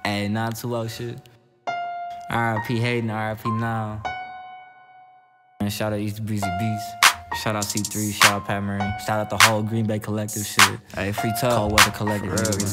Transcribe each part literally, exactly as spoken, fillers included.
Hey, not too old shit. R I P Hayden, R I P now. And shout out East Breezy Beats. Shout out C three, shout out Pat Murray. Shout out the whole Green Bay Collective shit. Hey, Free Tug, Cold Weather Collective.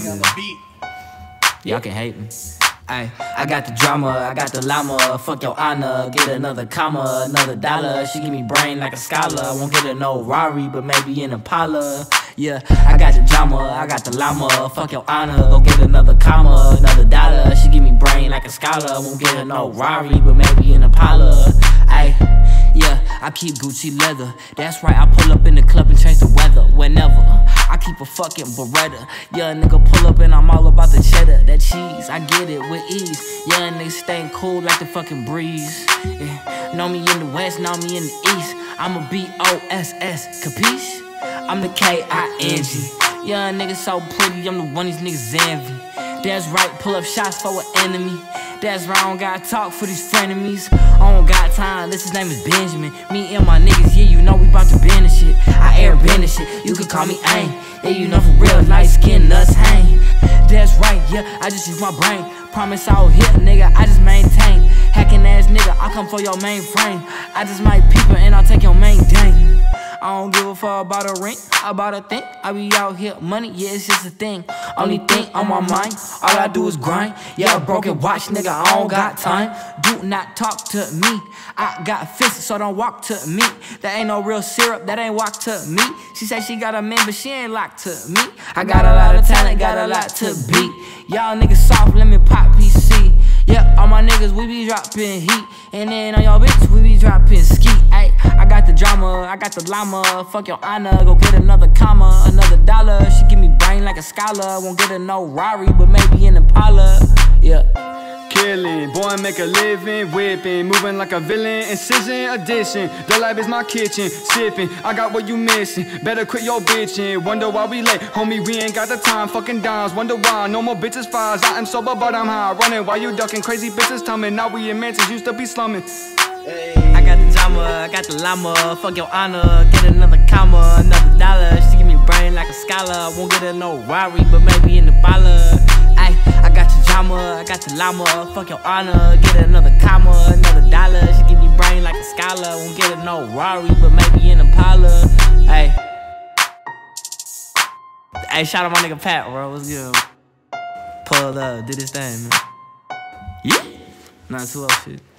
Y'all can hate me. Ay, I got the drama, I got the llama. Fuck your honor, get another comma, another dollar. She give me brain like a scholar. Won't get her no Rari, but maybe an Impala. Yeah, I got the drama, I got the llama. Fuck your honor, go get another comma, another dollar. She give me brain like a scholar. Won't get her no Rari, but maybe an Impala. Ay, yeah, I keep Gucci leather. That's right, I pull up in the club and change the weather whenever. I keep a fucking Beretta. Young nigga pull up and I'm all about the cheddar. That cheese, I get it with ease. Young nigga staying cool like the fucking breeze. Yeah. Know me in the west, know me in the east. I'm a B O S S, capiche? I'm the K I N G. Young nigga so pretty, I'm the one these niggas envy. That's right, pull up shots for an enemy. That's right, I don't gotta talk for these frenemies. I don't got time, this his name is Benjamin. Me and my niggas, yeah, you know we bout to bend this shit. I air bend this shit, you could call me Aim. Yeah, you know for real, light skin nuts hang. That's right, yeah, I just use my brain. Promise I'll hit, nigga, I just maintain. Hacking ass nigga, I come for your mainframe. I just might peep it and I'll take your main dang. I don't give a fuck about a ring, about a thing. I be out here, money, yeah, it's just a thing. Only thing on my mind, all I do is grind. Yeah, a broken watch, nigga, I don't got time. Do not talk to me, I got fists, so don't walk to me. That ain't no real syrup, that ain't walk to me. She said she got a man, but she ain't locked to me. I got a lot of talent, got a lot to beat. Y'all niggas soft, let me pop P C. Yeah, all my niggas, we be dropping heat. And then on your bitch, we be dropping ski. Ay, I got the drama, I got the llama. Fuck your honor, go get another comma, another dollar. She give me brain like a scholar. Won't get her no Rari, but maybe an Impala. Yeah. Killing, boy, make a living, whipping, moving like a villain, incision, addition. The life is my kitchen, sipping. I got what you missing. Better quit your bitching. Wonder why we late, homie. We ain't got the time. Fucking dimes. Wonder why no more bitches files. I am sober, but I'm high. Running while you ducking. Crazy bitches tumbling. Now we in mansions. Used to be slumming. Hey. I got the drama, I got the llama. Fuck your honor, get another comma, another dollar. She give me brain like a scholar. Won't get her no Rari, but maybe an Impala. Ay, I got the drama, I got the llama. Fuck your honor, get another comma, another dollar. She give me brain like a scholar. Won't get her no Rari, but maybe an Impala. Ay, hey, shout out my nigga Pat, bro. What's good? Pulled up, did his thing, man. Yeah, not too old shit.